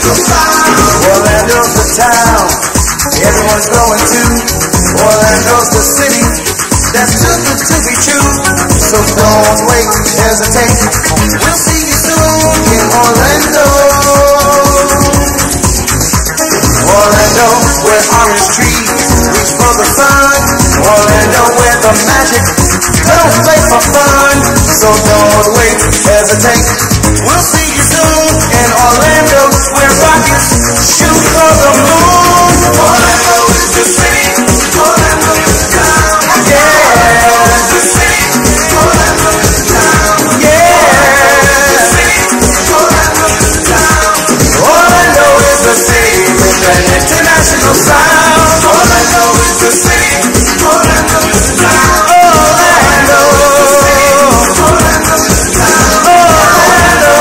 Orlando's the town everyone's going to. Orlando's the city that's too good to be true. So don't wait, hesitate. We'll see you soon in Orlando. Orlando, where orange trees reach for the sun. Orlando, where the magic don't play for fun. So don't wait, hesitate. We'll see you soon in Orlando, where rockets shoot for the moon. Orlando is the city. Orlando is the town. Yeah. Orlando is the city. Orlando is the town. Yeah. Orlando is the town. Orlando is the city with an international sound. Orlando is the city. Orlando is the town. Orlando is the city. Orlando is the town. Orlando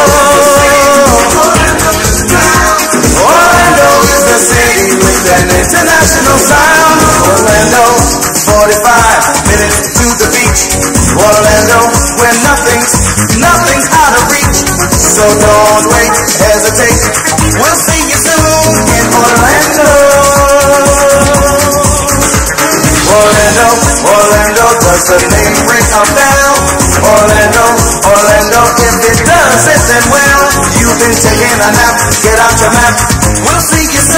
is the town. Orlando is the city with an international sound. Orlando, 45 minutes to the beach. Orlando, where nothing's out of reach. So don't wait, hesitate. We'll see you soon in Orlando. Orlando, Orlando, does the name ring a bell? Orlando, Orlando, if it does, then well, you've been taking a nap. Get out your map. We'll see you soon.